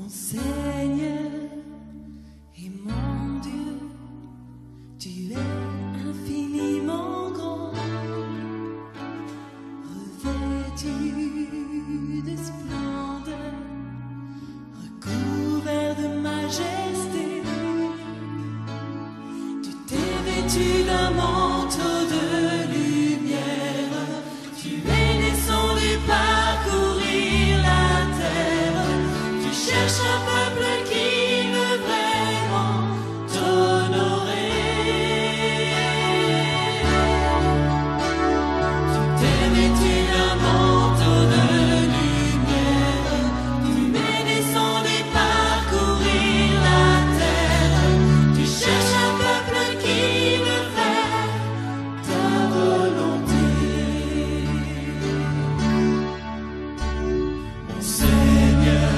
Seigneur et mon Dieu, tu es infiniment grand, revêtu de splendeur, recouvert de majesté. Tu t'es vêtu d'un manteau de lumière, tu es descendu parcourir la terre. Tu cherches un peuple qui veut vraiment t'honorer. Tu t'es vêtu d'un manteau de lumière, tu es descendu parcourir la terre. Tu cherches un peuple qui veut faire ta volonté. Mon Seigneur,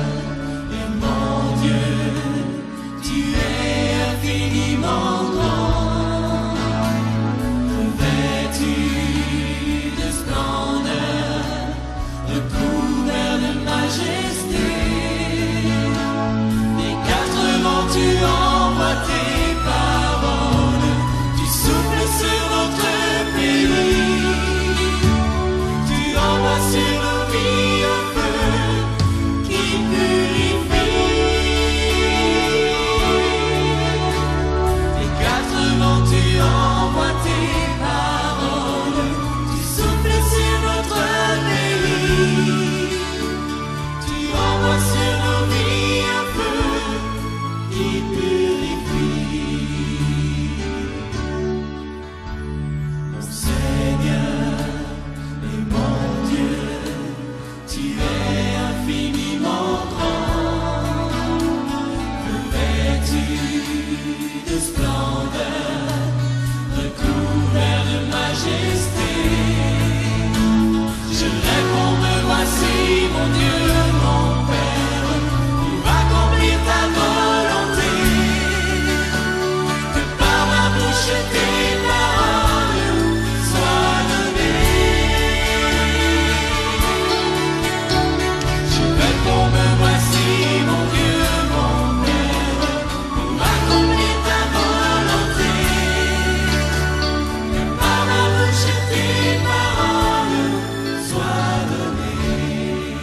infiniment grand, revêtu de splendeur, recouvert de majesté. Des quatre vents tu envoies tes paroles, tu souffles sur notre pays, tu envoies sur nos vies un feu qui purifie. Tu envoies tes paroles, tu souffles sur notre pays, tu envoies sur nos vies un feu qui purifie. Mon Seigneur et mon Dieu, tu es infiniment grand, revêtu de splendeur, recouvert de majesté. Je réponds, me voici, mon Dieu, mon Père, pour accomplir ta volonté. Que par ma bouche tes paroles soient données. Je réponds, me voici, mon Dieu, mon Père, pour accomplir ta volonté. Tes paroles soient données.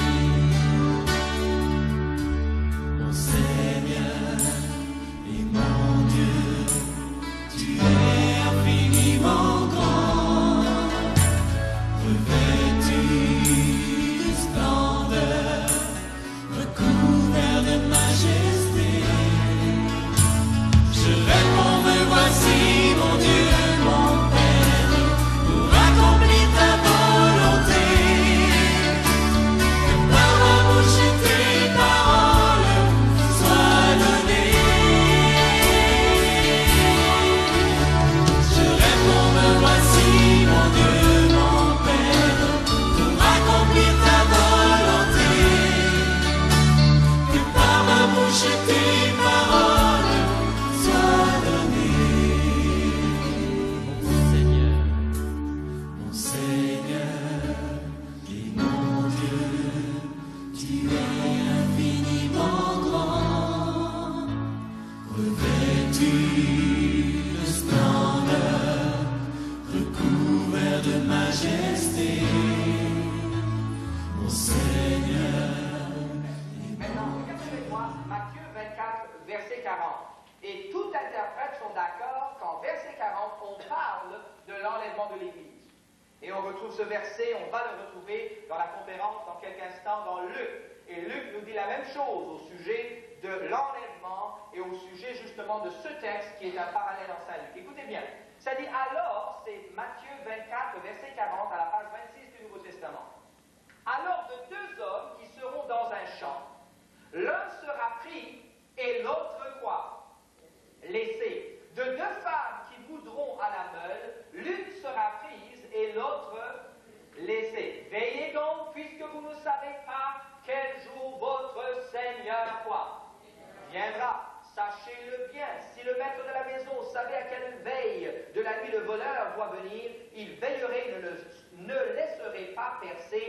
Mon Seigneur et mon Dieu, tu es infiniment grand, revêtu de splendeur, recouvert de majesté. Je réponds, me voici, mon Dieu, mon Père, accomplis ta volonté, que par ma bouche tes paroles soient données. Je réponds, me voici, mon Dieu, mon Père, pour accomplir ta volonté, que par ma bouche tes paroles soient données. Seigneur et mon Dieu, tu es infiniment grand, revêtu de splendeur, recouvert de majesté. Mon Seigneur. Maintenant, regardez avec moi Matthieu 24, verset 40. Et tout interprète sont d'accord qu'en verset 40, on parle de l'enlèvement de l'Église. Et on retrouve ce verset, on va le retrouver dans la conférence dans quelques instants dans Luc. Et Luc nous dit la même chose au sujet de l'enlèvement et au sujet justement de ce texte qui est un parallèle en Saint Luc. Écoutez bien, ça dit alors, c'est Matthieu 24, verset 40 à la page 26 du Nouveau Testament. Alors de deux hommes qui seront dans un champ, l'un sera pris et l'autre quoi? Laissé. De deux femmes qui moudront à la meule, l'une sera prise et l'autre laissée. Veillez donc, puisque vous ne savez pas quel jour votre Seigneur quoi viendra. Sachez-le bien, si le maître de la maison savait à quelle veille de la nuit le voleur doit venir, il veillerait, ne laisserait pas percer sa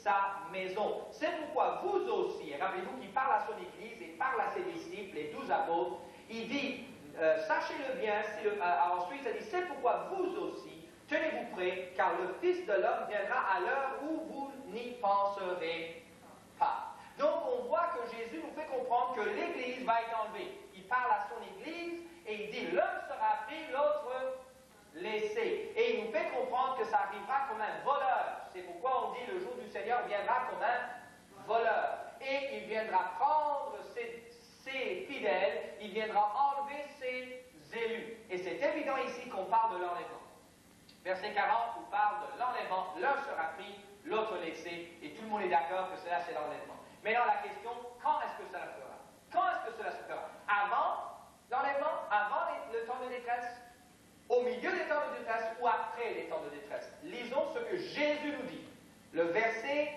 sa maison. C'est pourquoi vous aussi, et rappelez-vous qu'il parle à son Église et parle à ses disciples, les 12 apôtres, il dit, sachez-le bien, ensuite il dit, c'est pourquoi vous aussi, tenez-vous prêts, car le Fils de l'homme viendra à l'heure où vous n'y penserez pas. Donc on voit que Jésus nous fait comprendre que l'Église va être enlevée. Il parle à son Église et il dit, l'un sera pris, l'autre laissé. Et il nous fait comprendre que ça arrivera comme un voleur. C'est pourquoi on dit le jour du Seigneur viendra comme un voleur. Et il viendra prendre ses fidèles, il viendra enlever ses élus. Et c'est évident ici qu'on parle de l'enlèvement. Verset 40, on parle de l'enlèvement, l'un sera pris, l'autre laissé, et tout le monde est d'accord que cela c'est l'enlèvement. Maintenant la question, quand est-ce que cela fera? Quand est-ce que cela se fera? Avant l'enlèvement, avant le temps de détresse, au milieu des temps de détresse ou après les temps de détresse? Lisons ce que Jésus nous dit. Le verset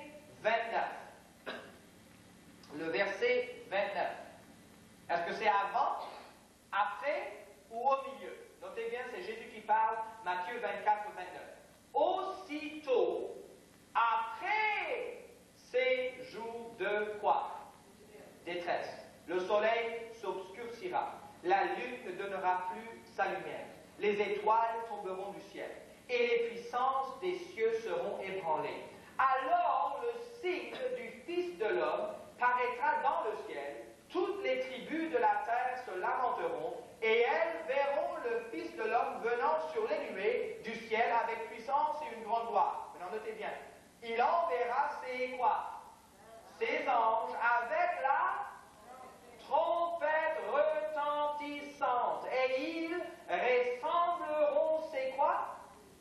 29. Le verset 29. Est-ce que c'est avant, après ou au milieu? Notez bien, c'est Jésus qui parle, Matthieu 24, 29. Aussitôt, après ces jours de quoi? Détresse. Le soleil s'obscurcira, la lune ne donnera plus sa lumière, les étoiles tomberont du ciel, et les puissances des cieux seront ébranlées. Alors le signe du Fils de l'homme paraîtra dans le ciel, toutes les tribus de la terre se lamenteront, et elles verront le Fils de l'homme venant sur les nuées du ciel avec puissance et une grande gloire. Maintenant notez bien, il enverra ses quoi? Ses anges avec la trompette retentissante, et ils rassembleront ses quoi?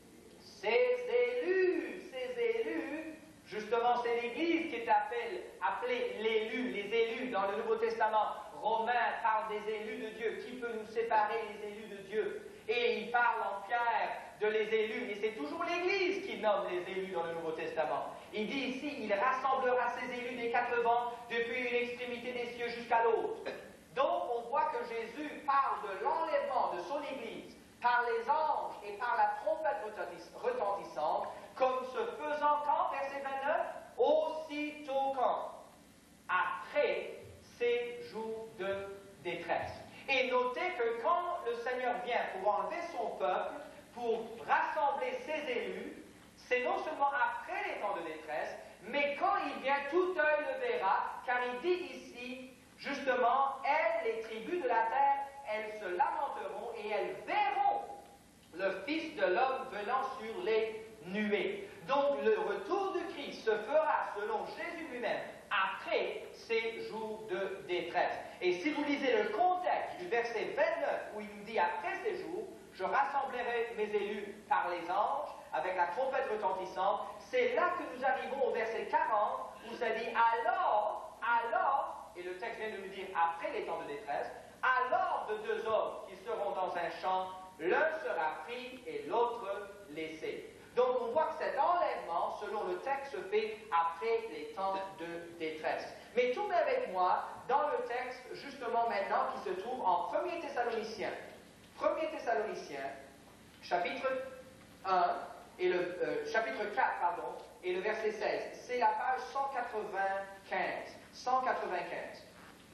Ses élus. Justement, c'est l'Église qui est appelée l'élu, les élus dans le Nouveau Testament. Romains parle des élus de Dieu. Qui peut nous séparer les élus de Dieu? Et il parle en Pierre de les élus, et c'est toujours l'Église qui nomme les élus dans le Nouveau Testament. Il dit ici, il rassemblera ses élus des quatre vents, depuis une extrémité des cieux jusqu'à l'autre. Donc, on voit que Jésus parle de l'enlèvement de son Église par les anges et par la trompette retentissante, comme se faisant quand, verset 29? Aussitôt quand? Après ces jours de détresse. Et notez que quand le Seigneur vient pour enlever son peuple, pour rassembler ses élus, c'est non seulement après les temps de détresse, mais quand il vient, tout œil le verra, car il dit ici, justement, elles, les tribus de la terre, elles se lamenteront et elles verront le Fils de l'homme venant sur les nuées. Donc le retour de Christ se fera, selon Jésus lui-même, après ces jours de détresse. Et si vous lisez le contexte du verset 29, où il nous dit « Après ces jours, je rassemblerai mes élus par les anges, avec la trompette retentissante », c'est là que nous arrivons au verset 40, où ça dit « Alors, et le texte vient de nous dire « Après les temps de détresse », alors de deux hommes qui seront dans un champ, l'un sera pris et l'autre laissé. Donc on voit que cet enlèvement, selon le texte, se fait après les temps de détresse. Mais tournez avec moi dans le texte, justement maintenant, qui se trouve en 1er Thessaloniciens. 1er Thessaloniciens, chapitre 1, et chapitre 4, pardon, et le verset 16. C'est la page 195. 195.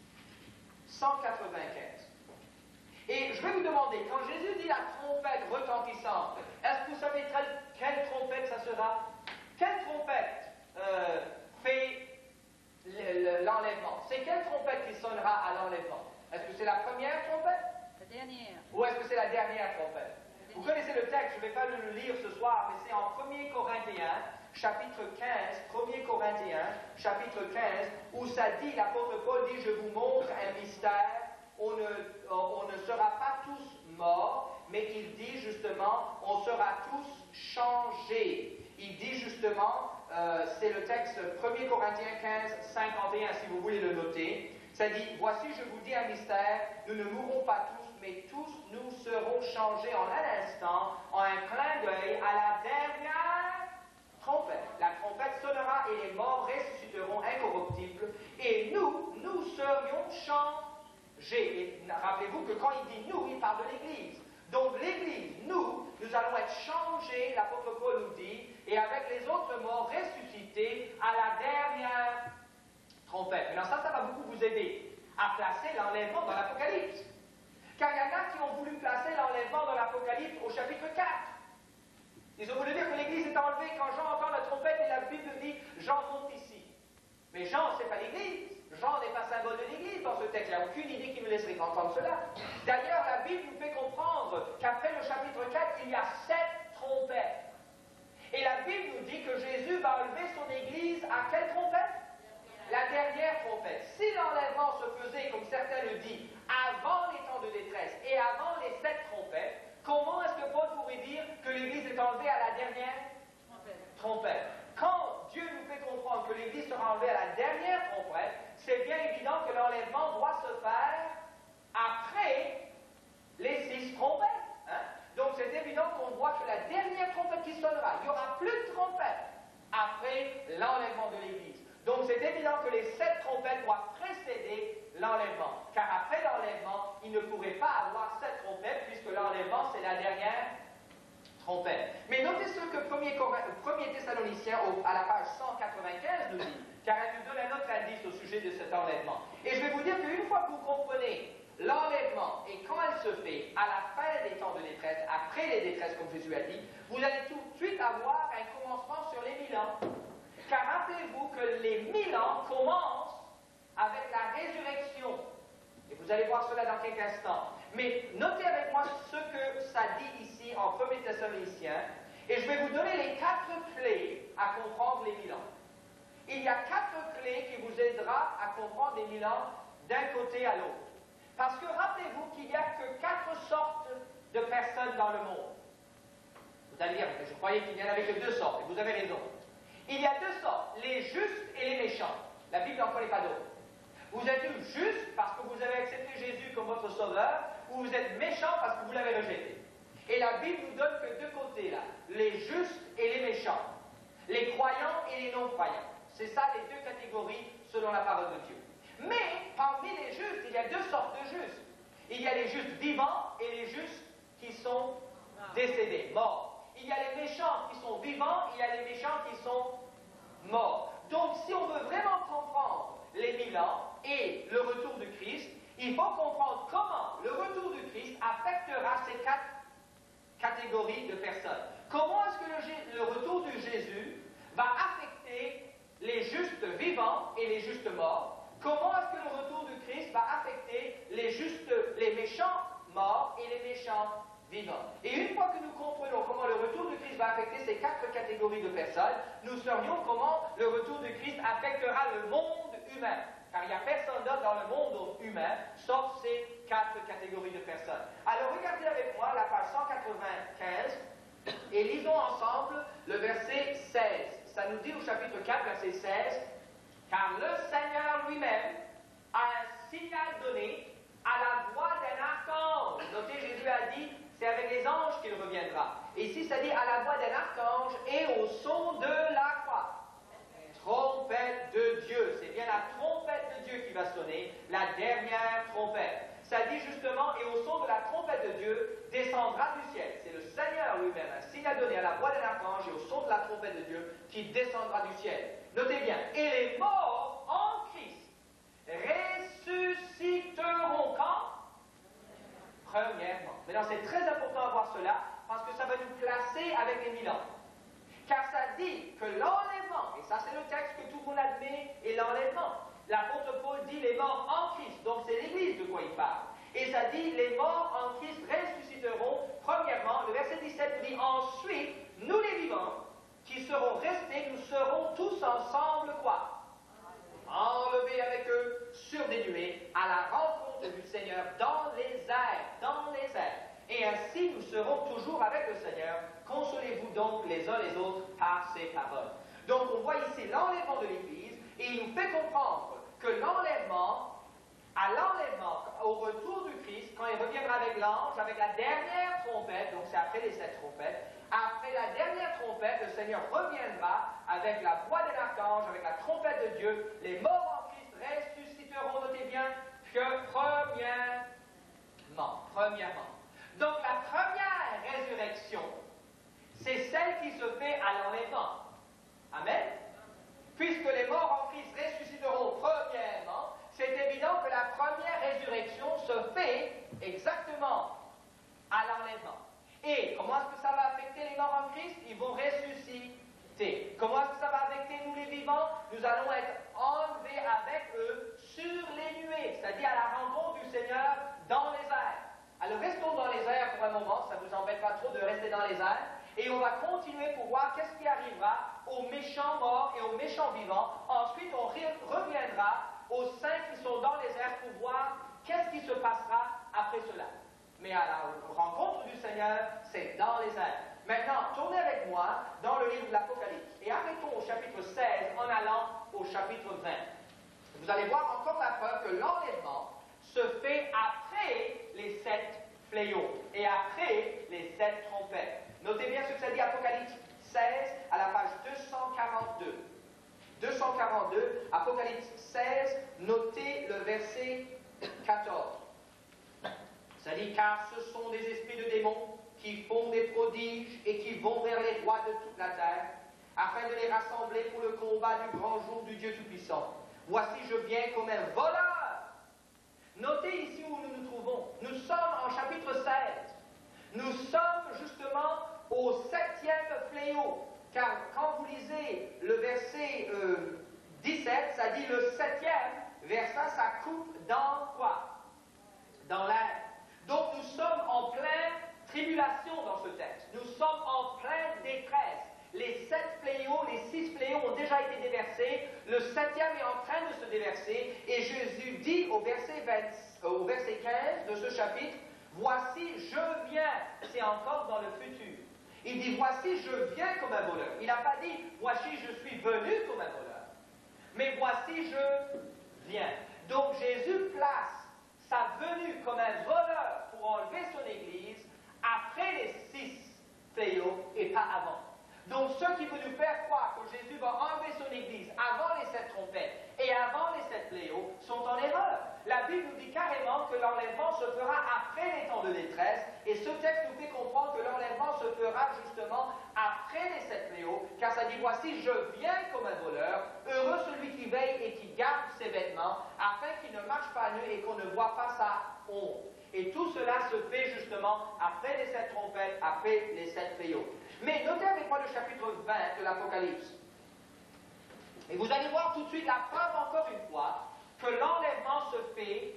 Et je vais vous demander, quand Jésus dit la trompette retentissante, est-ce que vous savez quelle trompette ça sera? Quelle trompette fait l'enlèvement? C'est quelle trompette qui sonnera à l'enlèvement? Est-ce que c'est la première trompette? La dernière. Ou est-ce que c'est la dernière trompette? Vous connaissez le texte, je ne vais pas le lire ce soir, mais c'est en 1 Corinthiens, chapitre 15, 1 Corinthiens, chapitre 15, où ça dit, l'apôtre Paul dit, je vous montre un mystère, on ne sera pas tous morts, mais il dit justement, on sera tous changés. Il dit justement, c'est le texte 1 Corinthiens 15, 51, si vous voulez le noter, ça dit, voici je vous dis un mystère, nous ne mourrons pas tous, mais tous nous serons changés en un instant, en un clin d'œil, à la dernière trompette. La trompette sonnera et les morts ressusciteront incorruptibles, et nous serions changés. Et rappelez-vous que quand il dit nous, il parle de l'Église. Donc l'Église, nous allons être changés, l'apôtre Paul nous dit, et avec les autres morts ressuscités, ressusciter à la dernière trompette. Maintenant ça va beaucoup vous aider à placer l'enlèvement dans l'Apocalypse. Car il y en a qui ont voulu placer l'enlèvement dans l'Apocalypse au chapitre 4. Ils ont voulu dire que l'Église est enlevée quand Jean entend la trompette et la Bible dit « Jean monte ici ». Mais Jean, ce n'est pas l'Église. Jean n'est pas symbole de l'Église dans ce texte. Il n'y a aucune idée qui nous laisserait entendre cela. D'ailleurs, la Bible nous fait comprendre qu'après le chapitre 4, il y a 7 trompettes. Et la Bible nous dit que Jésus va enlever son Église à quelle trompette? La dernière trompette. Si l'enlèvement se faisait, comme certains le disent, avant les temps de détresse et avant les 7 trompettes, comment est-ce que Paul pourrait dire que l'Église est enlevée à la dernière trompette? Quand Dieu nous fait comprendre que l'Église sera enlevée à la dernière trompette, c'est bien évident que l'enlèvement doit se faire après les 6 trompettes. Hein? Donc c'est évident qu'on voit que la dernière trompette qui sonnera, il n'y aura plus de trompette après l'enlèvement de l'Église. Donc c'est évident que les 7 trompettes doivent précéder l'enlèvement. Car après l'enlèvement, il ne pourrait pas avoir 7 trompettes puisque l'enlèvement c'est la dernière trompette. Mais notez ce que 1er Thessaloniciens à la page 195 nous dit, car elle nous donne un autre indice au sujet de cet enlèvement. Et je vais vous dire qu'une fois que vous comprenez l'enlèvement et quand elle se fait à la fin des temps de détresse, après les détresses comme Jésus a dit, vous allez tout de suite avoir un commencement sur les 1000 ans. Car rappelez-vous que les 1000 ans commencent avec la résurrection. Et vous allez voir cela dans quelques instants. Mais notez avec moi ce que ça dit ici en 1er Thessaloniciens, et je vais vous donner les 4 clés à comprendre les 1000 ans. Il y a 4 clés qui vous aidera à comprendre les 1000 ans d'un côté à l'autre. Parce que rappelez-vous qu'il n'y a que 4 sortes de personnes dans le monde. Vous allez dire, je croyais qu'il n'y en avait que 2 sortes, et vous avez raison. Il y a 2 sortes, les justes et les méchants. La Bible n'en connaît pas d'autres. Vous êtes juste parce que vous avez accepté Jésus comme votre sauveur, ou vous êtes méchant parce que vous l'avez rejeté. Et la Bible nous donne que 2 côtés là, les justes et les méchants, les croyants et les non-croyants. C'est ça les 2 catégories selon la parole de Dieu. Mais parmi les justes, il y a 2 sortes de justes. Il y a les justes vivants et les justes qui sont décédés, morts. Il y a les méchants qui sont vivants, il y a les méchants qui sont morts. Donc si on veut vraiment comprendre les 1000 ans et le retour du Christ, il faut comprendre comment le retour du Christ affectera ces 4 catégories de personnes. Comment est-ce que le retour de Jésus va affecter les justes vivants et les justes morts? Comment est-ce que le retour du Christ va affecter les méchants morts et les méchants vivants? Et une fois que nous comprenons comment le retour du Christ va affecter ces 4 catégories de personnes, nous saurions comment le retour du Christ affectera le monde humain. Car il n'y a personne d'autre dans le monde humain, sauf ces 4 catégories de personnes. Alors regardez avec moi la page 195 et lisons ensemble le verset 16. Ça nous dit au chapitre 4, verset 16, « Car le Seigneur lui-même a un signal donné à la voix d'un archange. » Notez, Jésus a dit, c'est avec les anges qu'il reviendra. Et ici, ça dit à la voix d'un archange et au son de la quoi? Trompette de Dieu. C'est bien la trompette de Dieu qui va sonner, la dernière trompette. Ça dit justement, et au son de la trompette de Dieu, descendra du ciel. C'est le Seigneur lui-même, un signal donné à la voix d'un archange et au son de la trompette de Dieu, qui descendra du ciel. Notez bien, et les morts en Christ ressusciteront quand? Premièrement. Maintenant, c'est très important de voir cela, parce que ça va nous placer avec les 1000 ans. Car ça dit que l'enlèvement, et ça c'est le texte que tout le monde admet, est l'enlèvement. L'apôtre Paul dit les morts en Christ, donc c'est l'Église de quoi il parle. Et ça dit les morts en Christ ressusciteront, premièrement, le verset 17 nous dit ensuite, nous les vivants, qui seront restés, nous serons tous ensemble quoi? Enlevés avec eux sur des nuées, à la rencontre du Seigneur dans les airs, dans les airs. Et ainsi nous serons toujours avec le Seigneur. Consolez-vous donc les uns les autres par ces paroles. Donc on voit ici l'enlèvement de l'Église, et il nous fait comprendre que l'enlèvement, au retour du Christ, quand il reviendra avec l'ange, avec la dernière trompette, donc c'est après les 7 trompettes, après la dernière trompette, le Seigneur reviendra avec la voix de l'archange, avec la trompette de Dieu, les morts en Christ ressusciteront, notez bien, que premièrement. Donc la première résurrection, c'est celle qui se fait à l'enlèvement. Amen? puisque les morts en Christ ressusciteront premièrement, c'est évident que la première résurrection se fait exactement à l'enlèvement. Et comment est-ce que ça va affecter les morts en Christ? Ils vont ressusciter. Comment est-ce que ça va affecter nous les vivants? Nous allons être enlevés avec eux sur les nuées, c'est-à-dire à la rencontre du Seigneur dans les airs. Alors restons dans les airs pour un moment, ça ne vous embête pas trop de rester dans les airs, et on va continuer pour voir qu'est-ce qui arrivera aux méchants morts et aux méchants vivants. Ensuite, on reviendra aux saints qui sont dans les airs pour voir qu'est-ce qui se passera après cela. Mais à la rencontre du Seigneur, c'est dans les airs. Maintenant, tournez avec moi dans le livre de l'Apocalypse et arrêtons au chapitre 16 en allant au chapitre 20. Vous allez voir encore la preuve que l'enlèvement se fait après les 7 fléaux et après les 7 trompettes. Notez bien ce que ça dit Apocalypse 16 à la page 242. 242, Apocalypse 16, notez le verset 14. Ça dit, car ce sont des esprits de démons qui font des prodiges et qui vont vers les rois de toute la terre, afin de les rassembler pour le combat du grand jour du Dieu Tout-Puissant. Voici, je viens comme un voleur. Notez ici où nous nous trouvons. Nous sommes en chapitre 16. Nous sommes justement au 7e fléau. Car quand vous lisez le verset 17, ça dit le 7e verset, ça coupe dans quoi? Dans l'air. Donc nous sommes en pleine tribulation dans ce texte. Nous sommes en pleine détresse. Les 7 fléaux, les 6 fléaux ont déjà été déversés. Le 7e est en train de se déverser. Et Jésus dit au verset 15 de ce chapitre, « Voici, je viens ». C'est encore dans le futur. Il dit, « Voici, je viens comme un voleur ». Il n'a pas dit, « Voici, je suis venu comme un voleur ». Mais « Voici, je viens ». Donc Jésus place sa venue comme un voleur pour enlever son Église après les 6 fléaux et pas avant. Donc, ceux qui veulent nous faire croire que Jésus va enlever son Église avant les 7 trompettes et avant les 7 fléaux sont en erreur. La Bible nous dit carrément que l'enlèvement se fera après les temps de détresse, et ce texte nous fait comprendre que l'enlèvement se fera justement après les 7 fléaux, car ça dit, voici, je viens comme un voleur, heureux celui qui veille et qui garde ses vêtements, afin qu'il ne marche pas nu et qu'on ne voit pas sa honte. Et tout cela se fait justement après les 7 trompettes, après les 7 fléaux. Mais notez avec moi le chapitre 20 de l'Apocalypse. Et vous allez voir tout de suite la preuve encore une fois que l'enlèvement se fait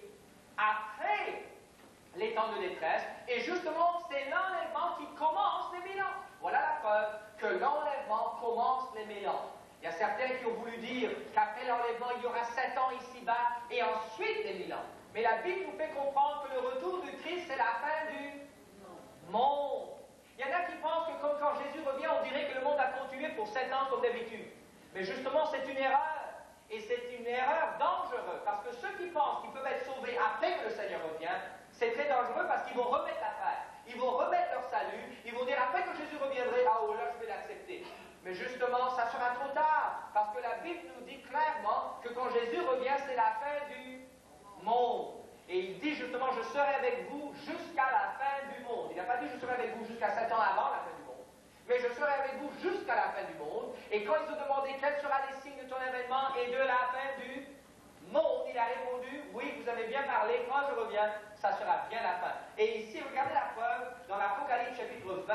après les temps de détresse. Et justement, c'est l'enlèvement qui commence les 1000 ans. Voilà la preuve que l'enlèvement commence les 1000 ans. Il y a certains qui ont voulu dire qu'après l'enlèvement, il y aura 7 ans ici-bas et ensuite les 1000 ans. Mais la Bible nous fait comprendre que le retour du Christ, c'est la fin du monde. Il y en a qui pensent que comme quand Jésus revient, on dirait que le monde a continué pour 7 ans comme d'habitude. Mais justement, c'est une erreur. Et c'est une erreur dangereuse. Parce que ceux qui pensent qu'ils peuvent être sauvés après que le Seigneur revient, c'est très dangereux parce qu'ils vont remettre l'affaire. Ils vont remettre leur salut. Ils vont dire après que Jésus reviendrait, ah oh là, je vais l'accepter. Mais justement, ça sera trop tard. Parce que la Bible nous dit clairement que quand Jésus revient, c'est la fin du monde. Et il dit justement, je serai avec vous jusqu'à la fin du monde. Il n'a pas dit, je serai avec vous jusqu'à 7 ans avant la fin du monde. Mais je serai avec vous jusqu'à la fin du monde. Et quand ils ont demandé quels seront les signes de ton avènement et de la fin du monde, il a répondu, oui, vous avez bien parlé, quand je reviens, ça sera bien la fin. Et ici, regardez la preuve, dans l'Apocalypse chapitre 20,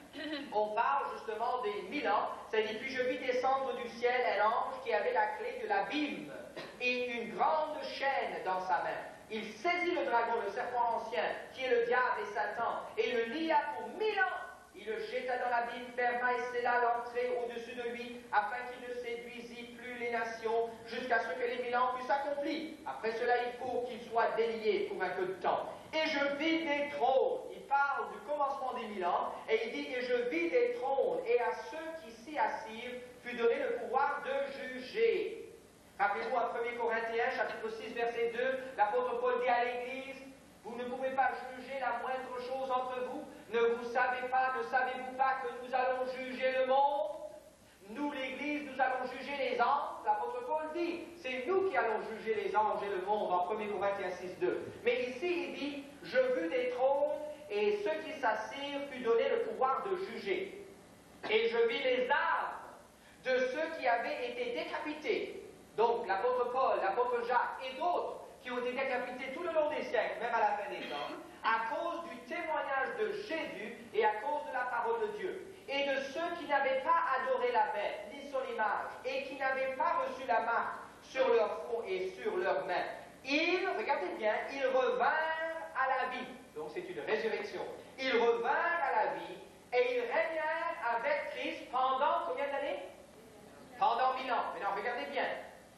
on parle justement des 1000 ans. Ça dit, puis je vis descendre du ciel un ange qui avait la clé de l'abîme et une grande chaîne dans sa main. Il saisit le dragon, le serpent ancien, qui est le diable et Satan, et le lia pour 1000 ans. Il le jeta dans l'abîme, ferma et scella l'entrée au-dessus de lui, afin qu'il ne séduisit plus les nations, jusqu'à ce que les 1000 ans fussent accomplis. Après cela, il faut qu'il soit délié pour un peu de temps. Et je vis des trônes. Il parle du commencement des 1000 ans, et il dit, et je vis des trônes, et à ceux qui s'y assirent fut donné le pouvoir de juger. Rappelez-vous en 1 Corinthiens, chapitre 6, verset 2, l'apôtre Paul dit à l'Église, vous ne pouvez pas juger la moindre chose entre vous. Ne savez-vous pas que nous allons juger le monde? Nous, l'Église, nous allons juger les anges. L'apôtre Paul dit, c'est nous qui allons juger les anges et le monde en 1 Corinthiens 6, 2. Mais ici, il dit, je vis des trônes et ceux qui s'assirent fut donné le pouvoir de juger. Et je vis les arbres de ceux qui avaient été décapités. Donc l'apôtre Paul, l'apôtre Jacques et d'autres qui ont été décapités tout le long des siècles, même à la fin des temps, à cause du témoignage de Jésus et à cause de la parole de Dieu. Et de ceux qui n'avaient pas adoré la bête, ni son image, et qui n'avaient pas reçu la marque sur leur front et sur leurs mains. Ils, regardez bien, ils revinrent à la vie. Donc c'est une résurrection. Ils revinrent à la vie et ils régnèrent avec Christ pendant combien d'années? Pendant 1000 ans. Maintenant, regardez bien.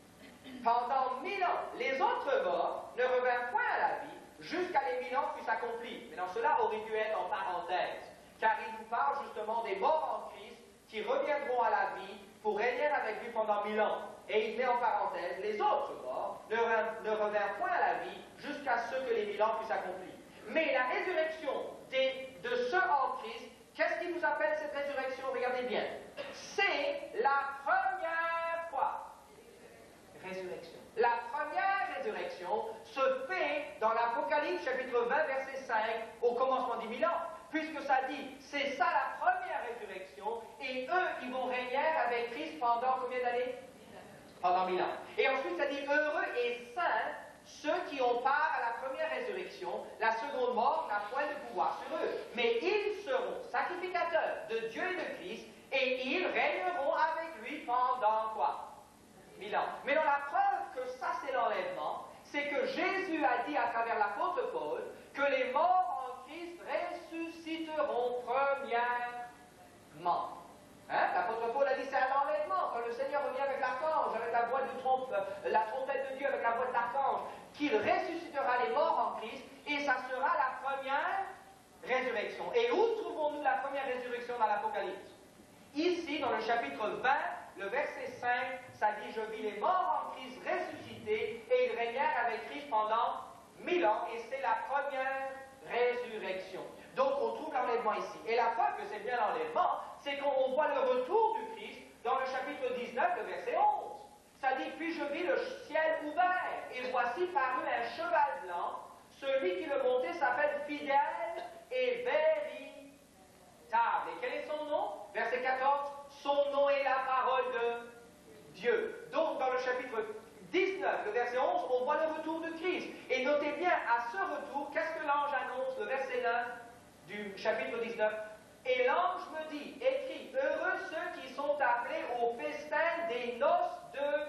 Pendant 1000 ans, les autres morts ne revinrent point à la vie jusqu'à les 1000 ans fussent accomplis. Maintenant, cela aurait dû être en parenthèse, car il nous parle justement des morts en Christ qui reviendront à la vie pour régner avec lui pendant 1000 ans. Et il met en parenthèse, les autres morts ne revinrent point à la vie jusqu'à ce que les 1000 ans fussent accomplis. Mais la résurrection de ceux en Christ, qu'est-ce qui nous appelle cette résurrection? Regardez bien. C'est la première quoi? Résurrection. La première résurrection se fait dans l'Apocalypse chapitre 20 verset 5 au commencement des 1000 ans. Puisque ça dit, c'est ça la première résurrection, et eux, ils vont régner avec Christ pendant combien d'années? Pendant 1000 ans. Et ensuite, ça dit, heureux et saints, ceux qui ont part à la première résurrection, la seconde mort n'a point de pouvoir sur eux. Mais ils seront sacrificateurs de Dieu et de Christ, et ils régneront avec lui pendant quoi? 1000 ans. Mais dans la preuve que ça, c'est l'enlèvement, c'est que Jésus a dit à travers l'apôtre Paul que les morts en Christ ressusciteront premièrement. Hein? L'apôtre Paul a dit c'est à l'enlèvement, quand le Seigneur revient avec l'archange, avec la voix la trompette de Dieu, avec la voix de l'archange, qu'il ressuscitera les morts en Christ, et ça sera la première résurrection. Et où trouvons-nous la première résurrection dans l'Apocalypse? Ici, dans le chapitre 20, le verset 5, ça dit « Je vis les morts en Christ ressuscités, et ils régnèrent avec Christ pendant 1000 ans, et c'est la première résurrection. » Donc, on trouve l'enlèvement ici. Et la preuve que c'est bien l'enlèvement, c'est qu'on voit le retour du Christ dans le chapitre 19, le verset 11. Ça dit, puis je vis le ciel ouvert, et voici parut un cheval blanc. Celui qui le montait s'appelle fidèle et véritable. Et quel est son nom? Verset 14, son nom est la parole de Dieu. Donc, dans le chapitre 19, le verset 11, on voit le retour de Christ. Et notez bien, à ce retour, qu'est-ce que l'ange annonce, le verset 9 du chapitre 19? Et l'ange me dit, écrit, heureux ceux qui sont appelés au festin des noces de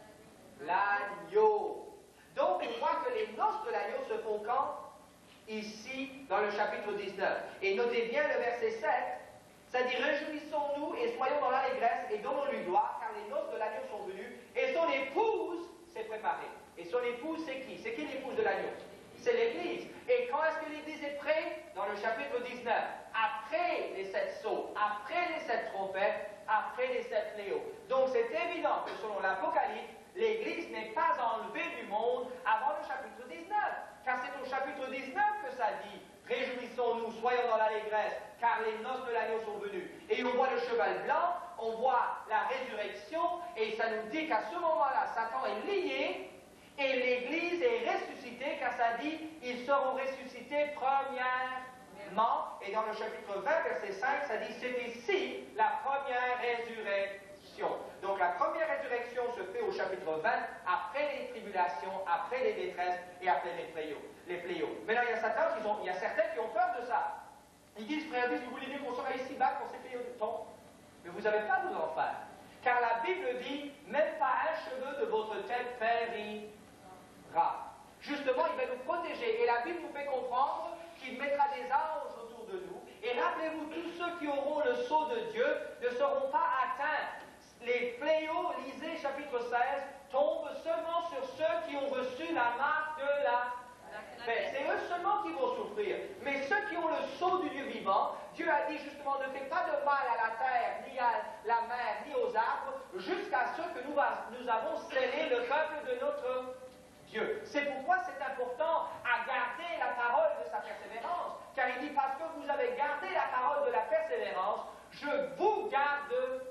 l'agneau. Donc, on voit que les noces de l'agneau se font quand? Ici, dans le chapitre 19. Et notez bien le verset 7, ça dit, réjouissons-nous et soyons dans l'allégresse et donnons-lui gloire, car les noces de l'agneau sont venues, et son épouse s'est préparée. Et son épouse, c'est qui? C'est qui l'épouse de l'agneau? C'est l'Église. Et quand est-ce que l'Église est prête? Dans le chapitre 19. Après les 7 sceaux, après les 7 trompettes, après les 7 fléaux. Donc c'est évident que selon l'Apocalypse, l'Église n'est pas enlevée du monde avant le chapitre 19. Car c'est au chapitre 19 que ça dit, réjouissons-nous, soyons dans l'allégresse, car les noces de l'agneau sont venues. Et on voit le cheval blanc, on voit la résurrection, et ça nous dit qu'à ce moment-là, Satan est lié, et l'Église est ressuscitée, car ça dit, ils seront ressuscités premièrement. Et dans le chapitre 20, verset 5, ça dit, c'est ici la première résurrection. Donc la première résurrection se fait au chapitre 20, après les tribulations, après les détresses et après les fléaux. Maintenant, il y a certains qui ont peur de ça. Ils disent, frère, vous voulez dire qu'on sera ici-bas pour ces fléaux de temps? Mais vous n'avez pas à vous en faire. Car la Bible dit, même pas un cheveu de votre tête périra. Justement, il va nous protéger. Et la Bible nous fait comprendre qu'il mettra des anges autour de nous. Et rappelez-vous, tous ceux qui auront le sceau de Dieu ne seront pas atteints. Les fléaux, lisez chapitre 16, tombent seulement sur ceux qui ont reçu la marque de la paix. C'est eux seulement qui vont souffrir. Mais ceux qui ont le sceau du Dieu vivant, Dieu a dit justement, ne fais pas de mal à la terre, ni à la mer, ni aux arbres, jusqu'à ce que nous avons scellé le peuple de notre Dieu. C'est pourquoi c'est important à garder la parole de sa persévérance. Car il dit, parce que vous avez gardé la parole de la persévérance, je vous garderai.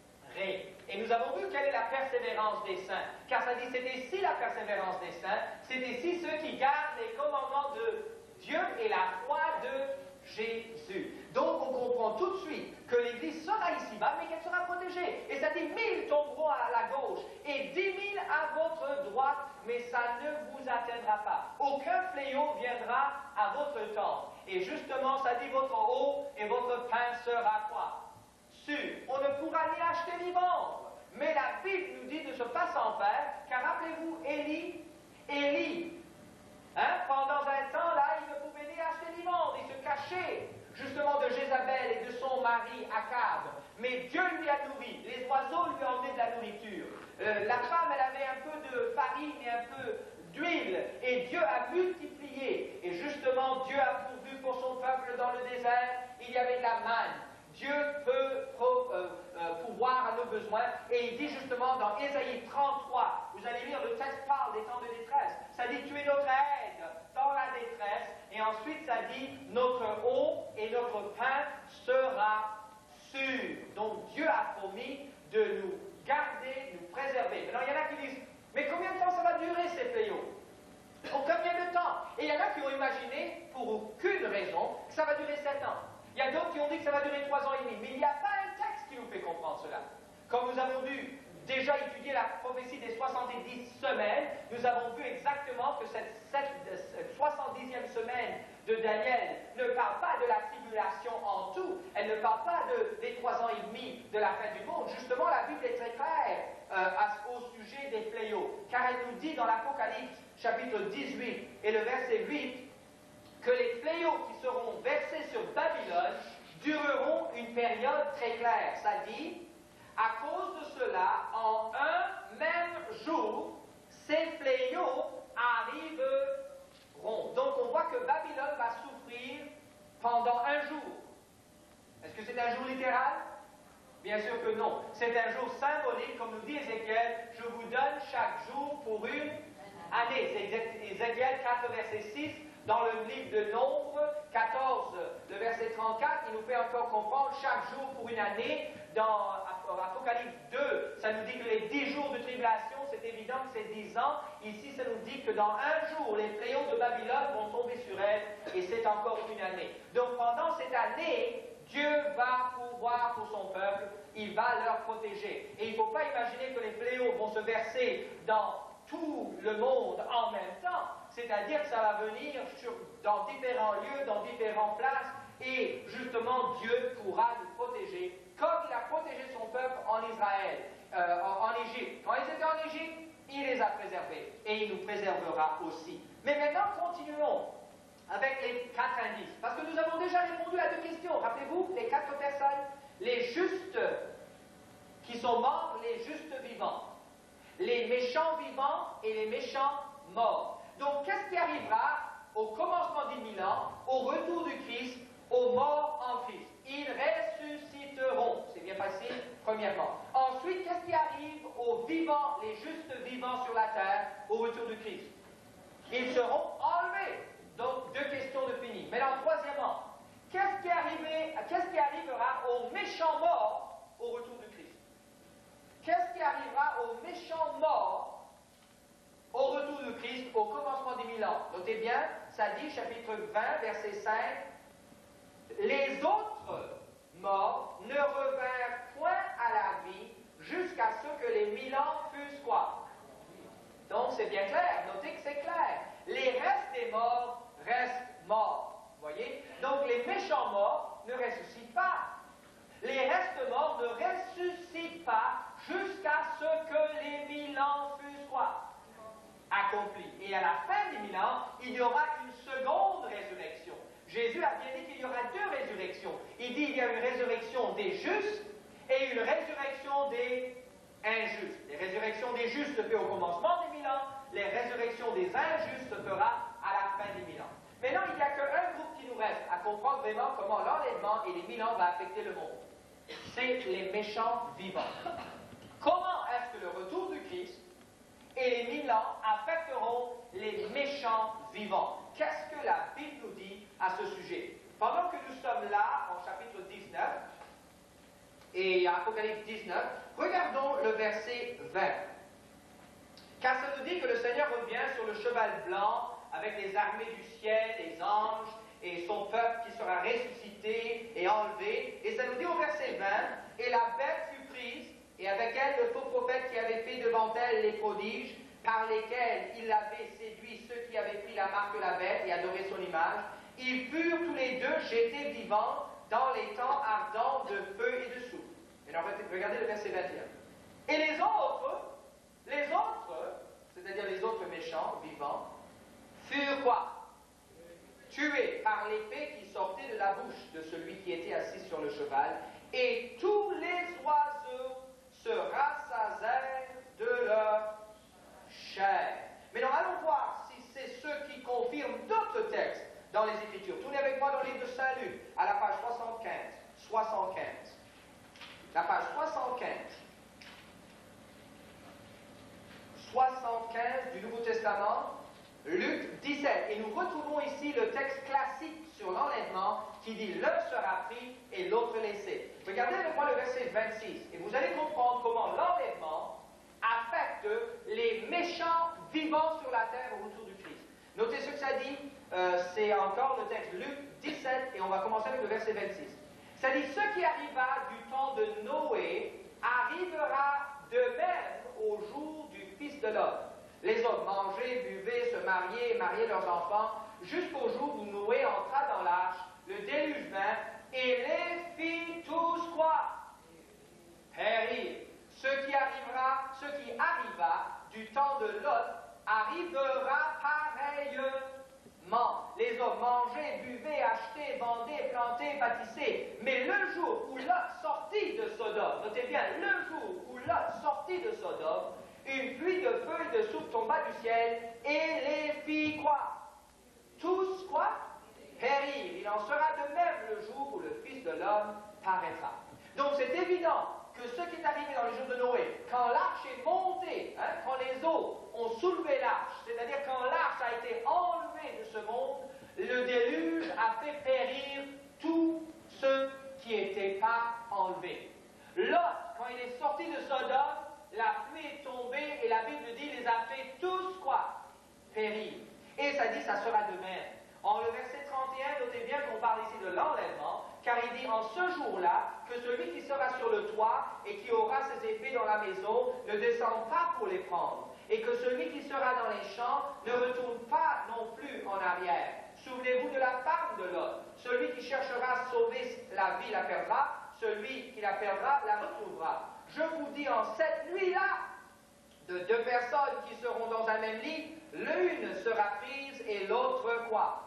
Et nous avons vu quelle est la persévérance des saints. Car ça dit, c'est ici la persévérance des saints, c'est ici ceux qui gardent les commandements de Dieu et la foi de Jésus. Donc on comprend tout de suite que l'Église l'Église sera ici-bas, mais qu'elle sera protégée. Et ça dit 1000 tomberont à la gauche et 10 000 à votre droite, mais ça ne vous atteindra pas. Aucun fléau viendra à votre tente. Et justement, ça dit votre eau et votre pain sera quoi? Sûr. On ne pourra ni acheter ni vendre. Mais la Bible nous dit de ne pas s'en faire, car rappelez-vous, Élie, pendant un temps, là, il ne pouvait ni acheter ni vendre, il se cachait justement de Jézabel et de son mari Akab. Mais Dieu lui a nourri, les oiseaux lui ont emmené de la nourriture. La femme, elle avait un peu de farine et un peu d'huile, et Dieu a multiplié. Et justement, Dieu a pourvu pour son peuple dans le désert, il y avait de la manne. Dieu peut pourvoir à nos besoins, et il dit justement dans Ésaïe 33, vous allez lire, le texte parle des temps de détresse, ça dit tu es notre aide dans la détresse, et ensuite ça dit notre eau et notre pain sera sûr. Donc Dieu a promis de nous garder, nous préserver. Maintenant il y en a qui disent, mais combien de temps ça va durer ces fléaux? Pour combien de temps? Et il y en a qui ont imaginé, pour aucune raison, que ça va durer 7 ans. Il y a d'autres qui ont dit que ça va durer 3 ans et demi, mais il n'y a pas un texte qui nous fait comprendre cela. Comme nous avons dû déjà étudier la prophétie des 70 semaines, nous avons vu exactement que cette 70e semaine de Daniel ne parle pas de la tribulation en tout, elle ne parle pas des 3 ans et demi de la fin du monde. Justement, la Bible est très claire au sujet des fléaux, car elle nous dit dans l'Apocalypse, chapitre 18 et le verset 8, que les fléaux qui seront versés sur Babylone dureront une période très claire. Ça dit, à cause de cela, en un même jour, ces fléaux arriveront. Donc on voit que Babylone va souffrir pendant un jour. Est-ce que c'est un jour littéral? Bien sûr que non. C'est un jour symbolique, comme nous dit Ézéchiel, je vous donne chaque jour pour une année. C'est Ézéchiel 4, verset 6. Dans le livre de Nombre 14, le verset 34, il nous fait encore comprendre chaque jour pour une année. Dans Apocalypse 2, ça nous dit que les 10 jours de tribulation, c'est évident que c'est 10 ans. Ici, ça nous dit que dans un jour, les fléaux de Babylone vont tomber sur elle, et c'est encore une année. Donc pendant cette année, Dieu va pourvoir pour son peuple, il va leur protéger. Et il ne faut pas imaginer que les fléaux vont se verser dans tout le monde en même temps. C'est-à-dire que ça va venir dans différents lieux, dans différentes places, et justement Dieu pourra nous protéger, comme il a protégé son peuple en Israël, en Égypte. Quand ils étaient en Égypte, il les a préservés, et il nous préservera aussi. Mais maintenant, continuons avec les 4 indices, parce que nous avons déjà répondu à 2 questions. Rappelez-vous, les 4 personnes, les justes qui sont morts, les justes vivants, les méchants vivants et les méchants morts. Donc, qu'est-ce qui arrivera au commencement des 1000 ans, au retour du Christ, aux morts en Christ? Ils ressusciteront. C'est bien facile, premièrement. Ensuite, qu'est-ce qui arrive aux vivants, les justes vivants sur la terre, au retour du Christ? Ils seront enlevés. Donc, 2 questions de fini. Maintenant, troisièmement, qu'est-ce qui arrivera aux méchants morts au retour du Christ? Qu'est-ce qui arrivera aux méchants morts au retour du Christ, au commencement des 1000 ans? Notez bien, ça dit, chapitre 20, verset 5, les autres morts ne revinrent point à la vie jusqu'à ce que les 1000 ans fussent quoi? Donc c'est bien clair, notez que c'est clair. Les restes des morts restent morts. Vous voyez? Donc les méchants morts ne ressuscitent pas. Les restes morts ne ressuscitent pas jusqu'à ce que les 1000 ans fussent quoi? Accomplis. Et à la fin des 1000 ans, il y aura une seconde résurrection. Jésus a bien dit qu'il y aura 2 résurrections. Il dit qu'il y a une résurrection des justes et une résurrection des injustes. Les résurrections des justes se fait au commencement des 1000 ans, les résurrections des injustes se fera à la fin des 1000 ans. Maintenant, il n'y a qu'un groupe qui nous reste à comprendre vraiment comment l'enlèvement et les 1000 ans va affecter le monde. C'est les méchants vivants. Comment est-ce que le retour du Christ et les 1000 ans affecteront les méchants vivants? Qu'est-ce que la Bible nous dit à ce sujet? Pendant que nous sommes là, en chapitre 19, et Apocalypse 19, regardons le verset 20. Car ça nous dit que le Seigneur revient sur le cheval blanc, avec les armées du ciel, les anges, et son peuple qui sera ressuscité et enlevé. Et ça nous dit au verset 20, prodiges par lesquels il avait séduit ceux qui avaient pris la marque de la bête et adoré son image. Ils furent tous les deux jetés vivants dans les temps ardents de feu et de souffle. Maintenant, regardez le verset 21. Et les autres, c'est-à-dire les autres méchants, vivants, furent quoi? Tués par l'épée qui sortait de la bouche de celui qui était assis sur le cheval, et tous les oiseaux se rassasièrent de leur chair. Maintenant, allons voir si c'est ce qui confirme d'autres textes dans les Écritures. Tournez avec moi dans le livre de Saint Luc, à la page 75. La page 75. 75 du Nouveau Testament, Luc 17. Et nous retrouvons ici le texte classique sur l'enlèvement qui dit « l'un sera pris et l'autre laissé ». Regardez avec moi le verset 26 et vous allez comprendre comment l'enlèvement affecte les méchants vivants sur la terre au retour du Christ. Notez ce que ça dit, c'est encore le texte Luc 17 et on va commencer avec le verset 26. Ça dit « Ce qui arriva du temps de Noé arrivera de même au jour du Fils de l'homme. Les hommes mangeaient, buvaient, se mariaient et mariaient leurs enfants, jusqu'au jour où Noé entra dans l'arche, le déluge vint, et les fit tous quoi? Périr. Ce qui arriva du temps de Lot arrivera pareillement. Les hommes mangeaient, buvaient, achetaient, vendaient, plantaient, bâtissaient. Mais le jour où Lot sortit de Sodome, notez bien, le jour où Lot sortit de Sodome, une pluie de feu et de souffle tomba du ciel et les fit quoi? Tous quoi? Périr. Il en sera de même le jour où le Fils de l'homme paraîtra. Donc c'est évident que ce qui est arrivé dans les jours de Noé, quand l'arche est montée, quand les eaux ont soulevé l'arche, c'est-à-dire quand l'arche a été enlevée de ce monde, le déluge a fait périr tous ceux qui n'étaient pas enlevés. Lot, quand il est sorti de Sodome, la pluie est tombée et la Bible dit les a fait tous quoi? Périr. Et ça dit ça sera de même. En le verset 31, notez bien qu'on parle ici de l'enlèvement, car il dit en ce jour-là que celui qui sera sur le toit et qui aura ses épées dans la maison ne descend pas pour les prendre, et que celui qui sera dans les champs ne retourne pas non plus en arrière. Souvenez-vous de la femme de Lot. Celui qui cherchera à sauver la vie la perdra, celui qui la perdra la retrouvera. Je vous dis en cette nuit-là, de deux personnes qui seront dans un même lit, l'une sera prise et l'autre quoi?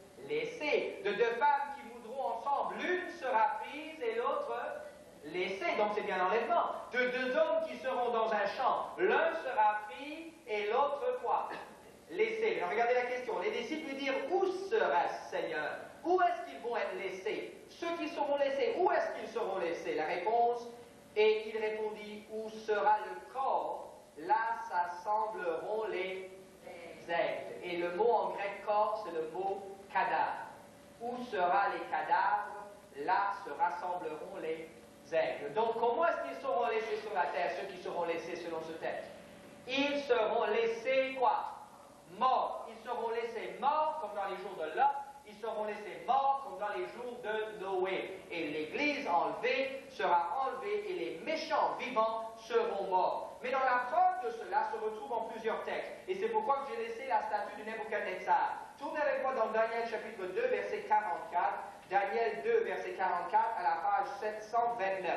Laissée. De deux femmes qui voudront ensemble, l'une sera prise et l'autre laissée. Donc c'est bien l'enlèvement. De deux hommes qui seront dans un champ, l'un sera pris et l'autre quoi? Laissé. Alors regardez la question. Les disciples lui dirent, où sera-ce, Seigneur? Où est-ce qu'ils vont être laissés? Ceux qui seront laissés, où est-ce qu'ils seront laissés? La réponse, et il répondit, où sera le corps? Là s'assembleront les aigles. Et le mot en grec corps, c'est le mot cadavre. Où sera les cadavres? Là se rassembleront les aigles. Donc comment est-ce qu'ils seront laissés sur la terre, ceux qui seront laissés selon ce texte? Ils seront laissés quoi? Morts. Ils seront laissés morts comme dans les jours de Lot. Ils seront laissés morts comme dans les jours de Noé. Et l'Église enlevée sera enlevée et les méchants vivants seront morts. Mais dans la preuve de cela se retrouve en plusieurs textes. Et c'est pourquoi j'ai laissé la statue de Nebuchadnezzar. Tournez avec moi dans Daniel chapitre 2, verset 44. Daniel 2, verset 44, à la page 729.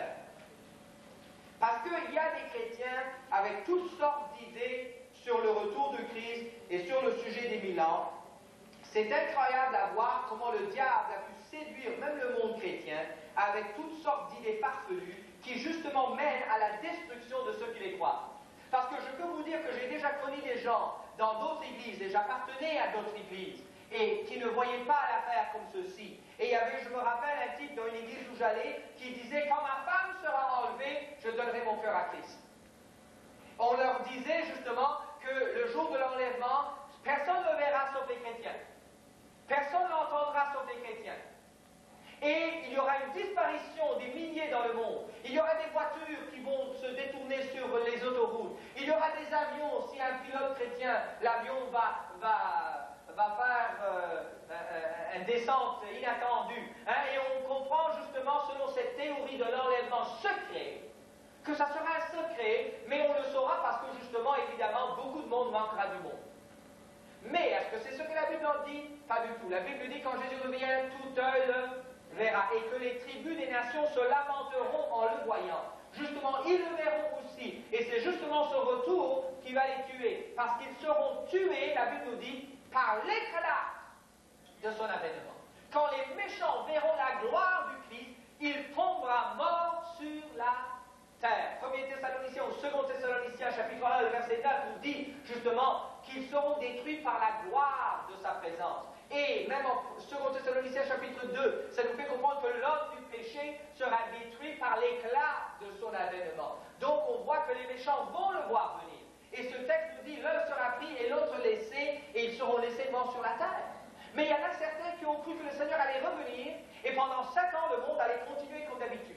Parce qu'il y a des chrétiens avec toutes sortes d'idées sur le retour de Christ et sur le sujet des 1000 ans. C'est incroyable à voir comment le diable a pu séduire même le monde chrétien avec toutes sortes d'idées farfelues qui justement mènent à la destruction de ceux qui les croient. Parce que je peux vous dire que j'ai déjà connu des gens dans d'autres églises, et j'appartenais à d'autres églises, et qui ne voyaient pas l'affaire comme ceci. Et il y avait, je me rappelle, un type dans une église où j'allais qui disait « Quand ma femme sera enlevée, je donnerai mon cœur à Christ ». On leur disait justement que le jour de l'enlèvement, personne ne verra sauf les chrétiens. Personne n'entendra sauf les chrétiens. Et il y aura une disparition des milliers dans le monde. Il y aura des voitures qui vont se détourner sur les autoroutes. Il y aura des avions. Si un pilote chrétien, l'avion va faire une descente inattendue. Et on comprend justement, selon cette théorie de l'enlèvement secret, que ça sera un secret, mais on le saura parce que justement, évidemment, Mais est-ce que c'est ce que la Bible en dit? Pas du tout. La Bible dit quand Jésus revient, tout œil le verra, et que les tribus des nations se lamenteront en le voyant. Justement, ils le verront aussi, et c'est justement ce retour qui va les tuer, parce qu'ils seront tués, la Bible nous dit, par l'éclat de son avènement. Quand les méchants verront la gloire du Christ, il tombera mort sur la terre. 1er Thessaloniciens ou 2 Thessaloniciens, chapitre 1, le verset 9, nous dit justement qu'ils seront détruits par la gloire de sa présence. Et même en 2 Thessaloniciens, chapitre 2, ça nous fait comprendre que l'homme du péché sera détruit par l'éclat de son avènement. Donc on voit que les méchants vont le voir venir. Et ce texte nous dit, l'un sera pris et l'autre laissé, et ils seront laissés morts sur la terre. Mais il y en a certains qui ont cru que le Seigneur allait revenir, et pendant 7 ans, le monde allait continuer comme d'habitude.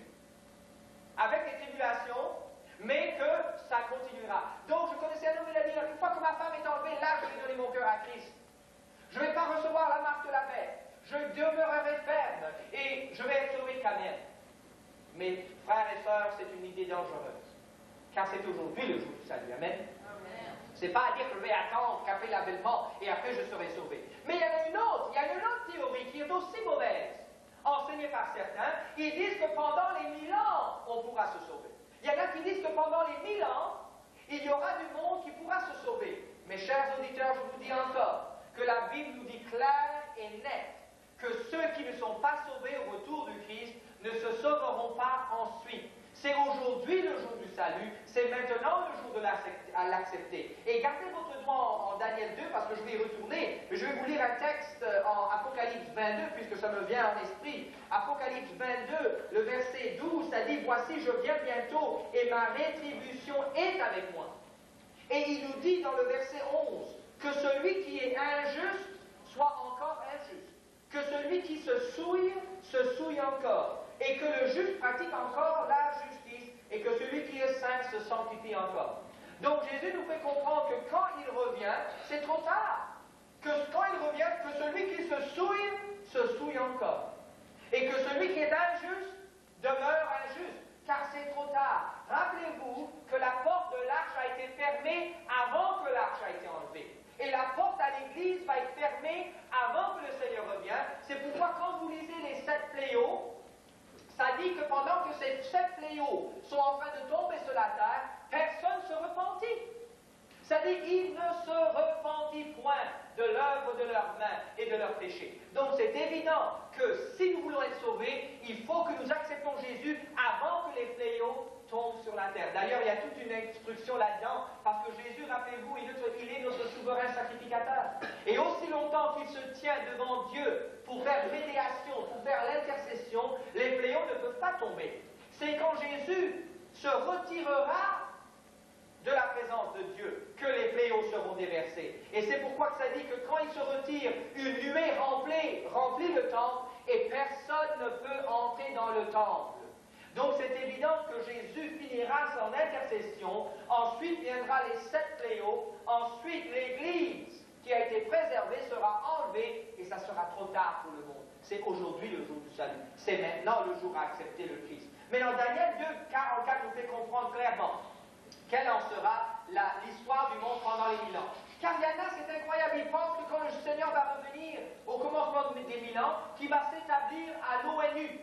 Avec des tribulations, mais que ça continuera. Donc, je connaissais un homme, il a dit, une fois que ma femme est enlevée, là, je vais donner mon cœur à Christ. Je ne vais pas recevoir la marque de la bête. Je demeurerai ferme, et je vais être sauvé quand même. Mais, frères et sœurs, c'est une idée dangereuse. Car c'est aujourd'hui le jour du salut. Amen. C'est pas à dire que je vais attendre qu'après l'avènement et après je serai sauvé. Mais il y a une autre théorie qui est aussi mauvaise, enseignée par certains. Ils disent que pendant les 1000 ans, on pourra se sauver. Il y en a qui disent que pendant les 1000 ans, il y aura du monde qui pourra se sauver. Mes chers auditeurs, je vous dis encore que la Bible nous dit clair et net que ceux qui ne sont pas sauvés au retour du Christ ne se sauveront pas ensuite. C'est aujourd'hui le jour du salut, c'est maintenant le jour de l'accepter. Et gardez votre doigt en Daniel 2, parce que je vais y retourner, mais je vais vous lire un texte en Apocalypse 22, puisque ça me vient en esprit. Apocalypse 22, le verset 12, ça dit « Voici, je viens bientôt, et ma rétribution est avec moi. » Et il nous dit dans le verset 11 que celui qui est injuste soit encore injuste, que celui qui se souille encore, et que le juste pratique encore la justice, et que celui qui est saint se sanctifie encore. Donc Jésus nous fait comprendre que quand il revient, c'est trop tard. Que quand il revient, que celui qui se souille encore. Et que celui qui est injuste demeure injuste, car c'est trop tard. Rappelez-vous que la porte de l'arche a été fermée avant que l'arche a été enlevée. Et la porte à l'église va être fermée avant que le Seigneur revienne. C'est pourquoi quand vous lisez les 7 fléaux, ça dit que pendant que ces 7 fléaux sont en train de tomber sur la terre, personne ne se repentit. Ça dit qu'il ne se repentit point de l'œuvre de leurs mains et de leurs péchés. Donc c'est évident que si nous voulons être sauvés, il faut que nous acceptons Jésus avant que les fléaux tombent sur la terre. D'ailleurs, il y a toute une instruction là-dedans, parce que Jésus, rappelez-vous, il est notre souverain sacrificateur. Et aussi longtemps qu'il se tient devant Dieu pour faire médiation, pour faire l'intercession, les fléaux ne peuvent pas tomber. C'est quand Jésus se retirera de la présence de Dieu que les fléaux seront déversés. Et c'est pourquoi ça dit que quand il se retire, une nuée remplit le temple et personne ne peut entrer dans le temple. Donc c'est évident que Jésus finira son intercession, ensuite viendra les 7 fléaux, ensuite l'Église qui a été préservée sera enlevée et ça sera trop tard pour le monde. C'est aujourd'hui le jour du salut. C'est maintenant le jour à accepter le Christ. Mais dans Daniel 2, 44 nous fait comprendre clairement quelle en sera l'histoire du monde pendant les 1000 ans. Car il y en a, c'est incroyable, ils pensent que quand le Seigneur va revenir au commencement des 1000 ans, qu'il va s'établir à l'ONU.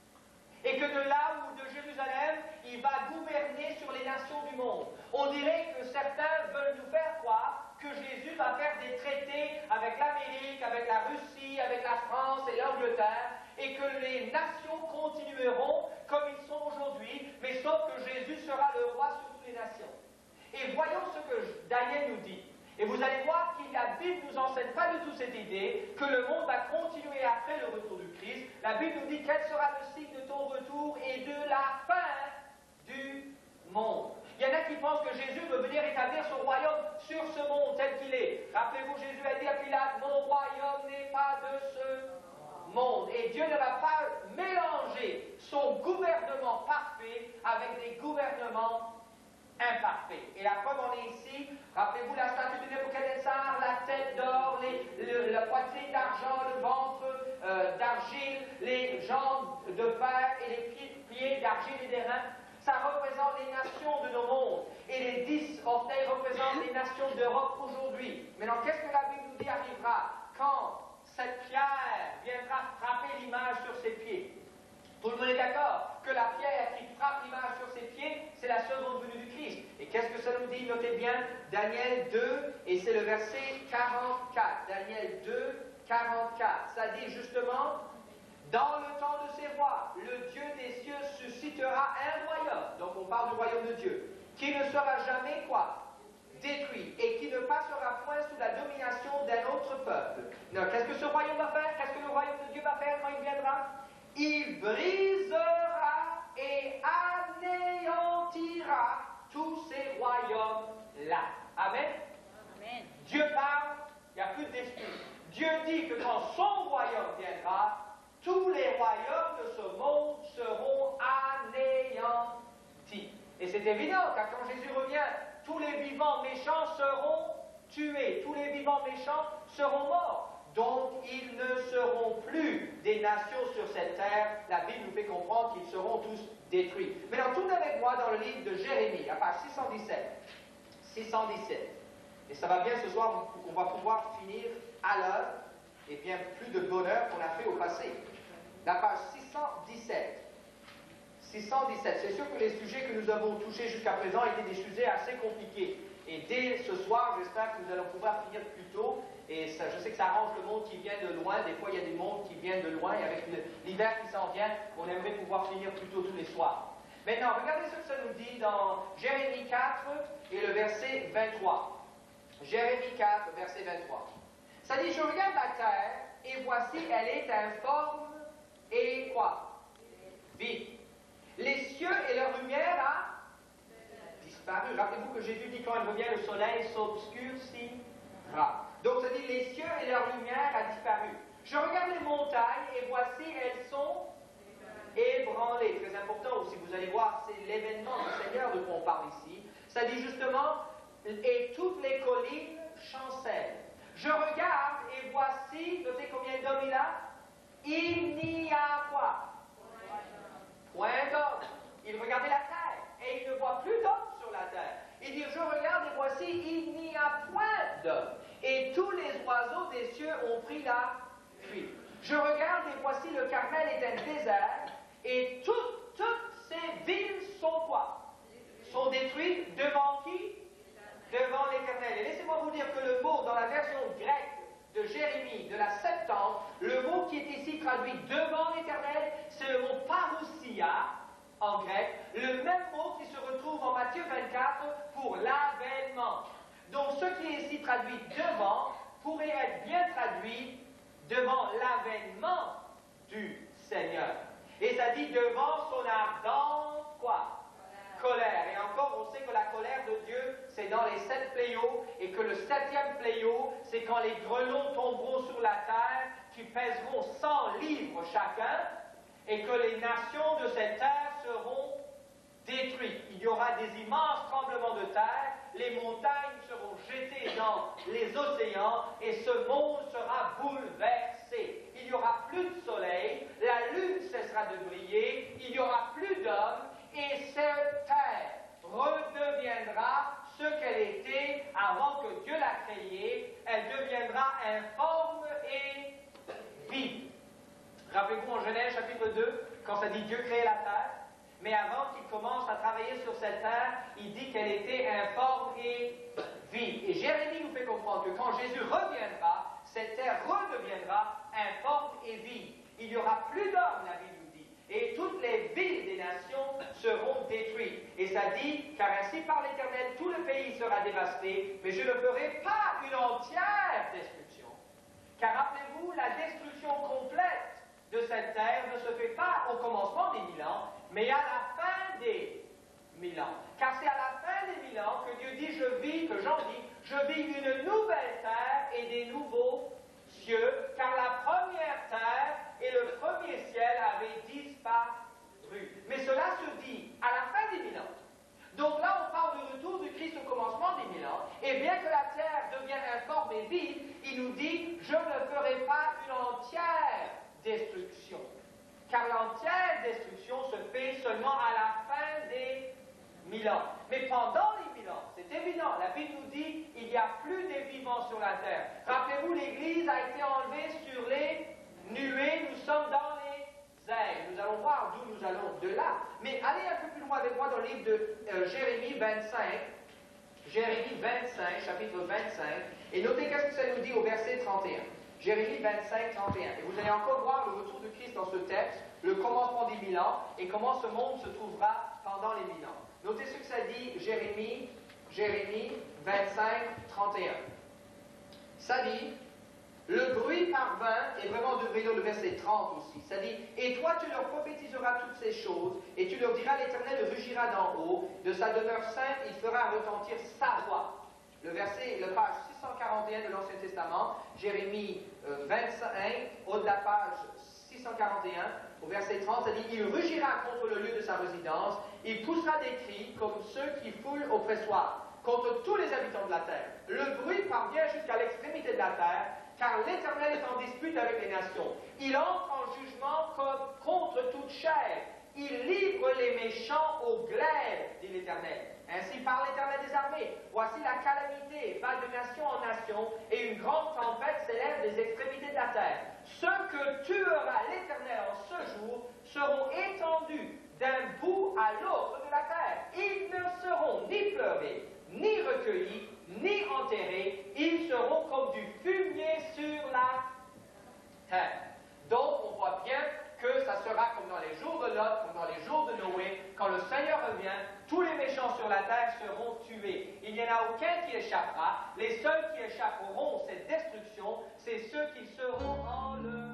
Et que de là où de Jérusalem, il va gouverner sur les nations du monde. On dirait que certains veulent nous faire croire que Jésus va faire des traités avec l'Amérique, avec la Russie, avec la France et l'Angleterre, et que les nations continueront comme ils sont aujourd'hui, mais sauf que Jésus sera le roi sur toutes les nations. Et voyons ce que Daniel nous dit. Et vous allez voir que la Bible ne nous enseigne pas du tout cette idée que le monde va continuer après le retour du Christ. La Bible nous dit quel sera le signe de ton retour et de la fin du monde. Il y en a qui pensent que Jésus veut venir établir son royaume sur ce monde tel qu'il est. Rappelez-vous, Jésus a dit à Pilate, mon royaume n'est pas de ce monde. Et Dieu ne va pas mélanger son gouvernement parfait avec des gouvernements imparfait. Et la preuve en est ici, rappelez-vous la statue de Nebuchadnezzar, la tête d'or, la poitrine d'argent, le ventre d'argile, les jambes de fer et les pieds d'argile et d'airain. Ça représente les nations de nos mondes. et les 10 orteils représentent les nations d'Europe aujourd'hui. Maintenant, qu'est-ce que la Bible nous dit arrivera quand cette pierre viendra frapper l'image sur ses pieds? Tout le monde est d'accord que la pierre qui frappe l'image sur ses pieds, c'est la seconde venue du Christ. Et qu'est-ce que ça nous dit? Notez bien, Daniel 2, et c'est le verset 44. Daniel 2, 44. Ça dit justement, dans le temps de ces rois, le Dieu des cieux suscitera un royaume. Donc on parle du royaume de Dieu, qui ne sera jamais quoi? Détruit, et qui ne passera point sous la domination d'un autre peuple. Qu'est-ce que ce royaume va faire? Qu'est-ce que le royaume de Dieu va faire quand il viendra? Il brisera et anéantira tous ces royaumes-là. Amen? Amen. Dieu parle, il n'y a plus d'esprit. Dieu dit que quand son royaume viendra, tous les royaumes de ce monde seront anéantis. Et c'est évident, car quand Jésus revient, tous les vivants méchants seront tués, tous les vivants méchants seront morts. Donc, ils ne seront plus des nations sur cette terre. La Bible nous fait comprendre qu'ils seront tous détruits. Maintenant, tournez avec moi dans le livre de Jérémie, à page 617. 617. Et ça va bien ce soir, on va pouvoir finir à l'heure, et bien plus de bonheur qu'on a fait au passé. La page 617. 617. C'est sûr que les sujets que nous avons touchés jusqu'à présent étaient des sujets assez compliqués. Et dès ce soir, j'espère que nous allons pouvoir finir plus tôt. Et ça, je sais que ça arrange le monde qui vient de loin. Des fois, il y a des mondes qui viennent de loin. Et avec l'hiver qui s'en vient, on aimerait pouvoir finir plus tôt tous les soirs. Maintenant, regardez ce que ça nous dit dans Jérémie 4 et le verset 23. Jérémie 4, verset 23. Ça dit, je regarde la terre, et voici, elle est informe et quoi? Vide. Les cieux et leur lumière a disparu. Rappelez-vous que Jésus dit quand il revient, le soleil s'obscurcira. Donc ça dit, les cieux et leur lumière a disparu. Je regarde les montagnes, et voici, elles sont ébranlées. Très important aussi, vous allez voir, c'est l'événement du Seigneur de quoi on parle ici. Ça dit justement, et toutes les collines chancellent. Je regarde et voici, notez combien d'hommes il a? Il n'y a quoi? Point d'homme. Il regardait la terre et il ne voit plus d'hommes sur la terre. Il dit, je regarde et voici, il n'y a point d'homme. Et tous les oiseaux des cieux ont pris la fuite. Je regarde et voici, le Carmel est un désert et toutes ces villes sont quoi? Sont détruites devant qui? Devant l'Éternel. Et laissez-moi vous dire que le mot dans la version grecque de Jérémie, de la Septante, le mot qui est ici traduit devant l'Éternel, c'est le mot parousia en grec, le même mot qui se retrouve en Matthieu 24 pour l'avènement. Donc ce qui est ici traduit devant pourrait être bien traduit devant l'avènement du Seigneur. Et ça dit devant son ardente quoi? Colère. Et encore, on sait que la colère de Dieu, c'est dans les 7 fléaux, et que le 7e fléau, c'est quand les grêlons tomberont sur la terre, qui pèseront 100 livres chacun, et que les nations de cette terre seront détruites. Il y aura des immenses tremblements de terre, les montagnes seront jetées dans les océans, et ce monde sera bouleversé. Il n'y aura plus de soleil, la lune cessera de briller, il n'y aura plus d'hommes, et cette terre redeviendra ce qu'elle était avant que Dieu la créée. Elle deviendra informe et vide. Rappelez-vous en Genèse chapitre 2, quand ça dit Dieu créait la terre, mais avant qu'il commence à travailler sur cette terre, il dit qu'elle était informe et vide. Et Jérémie nous fait comprendre que quand Jésus reviendra, cette terre redeviendra informe et vide. Il n'y aura plus d'hommes, la Bible nous dit. Et toutes les villes des nations seront détruites. Et ça dit, car ainsi par l'Éternel, tout le pays sera dévasté, mais je ne ferai pas une entière destruction. Car rappelez-vous, la destruction complète de cette terre ne se fait pas au commencement des 1000 ans, mais à la fin des 1000 ans. Car c'est à la fin des 1000 ans que Dieu dit, que Jean dit, je vis une nouvelle terre et des nouveaux cieux, car la première terre et le premier ciel avaient disparu. Mais cela se dit à la fin des 1000 ans. Donc là, on parle du retour du Christ au commencement des 1000 ans, et bien que la terre devienne informe et vide, il nous dit, je ne ferai pas une entière destruction. Car l'entière destruction se fait seulement à la fin des 1000 ans. Mais pendant les 1000 c'est évident. La Bible nous dit il n'y a plus des vivants sur la terre. Rappelez-vous, l'Église a été enlevée sur les nuées. Nous sommes dans les airs. Nous allons voir d'où nous allons de là. Mais allez un peu plus loin avec moi dans le livre de Jérémie 25. Jérémie 25, chapitre 25. Et notez qu'est-ce que ça nous dit au verset 31. Jérémie 25, 31. Et vous allez encore voir le retour de Christ dans ce texte, le commencement des 1000 ans, et comment ce monde se trouvera pendant les 1000 ans. Notez ce que ça dit, Jérémie 25, 31. Ça dit, le bruit parvint, et vraiment on devrait lire le verset 30 aussi, ça dit, et toi tu leur prophétiseras toutes ces choses, et tu leur diras, l'Éternel rugira d'en haut, de sa demeure sainte il fera retentir sa voix. Le page 641 de l'Ancien Testament, Jérémie 25, au de la page 641, au verset 30, ça dit, il rugira contre le lieu de sa résidence, il poussera des cris comme ceux qui foulent au pressoir, contre tous les habitants de la terre. Le bruit parvient jusqu'à l'extrémité de la terre, car l'Éternel est en dispute avec les nations. Il entre en jugement contre toute chair. Il livre les méchants au glaive, dit l'Éternel. Ainsi parle l'Éternel des armées. Voici la calamité va de nation en nation, et une grande tempête s'élève des extrémités de la terre. Ceux que tuera l'Éternel en ce jour seront étendus d'un bout à l'autre de la terre. Ils ne seront ni pleurés, ni recueillis, ni enterrés. Ils seront comme du fumier sur la terre. Donc, on voit bien que ça sera comme dans les jours de Lot, comme dans les jours de Noé. Quand le Seigneur revient, tous les méchants sur la terre seront tués. Il n'y en a aucun qui échappera. Les seuls qui échapperont cette destruction, c'est ceux qui seront enlevés.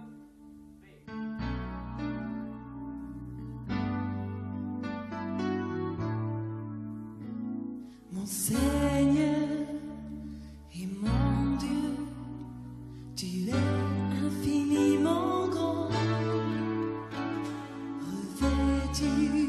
Mon Seigneur et mon Dieu, tu es infiniment grand, revêtu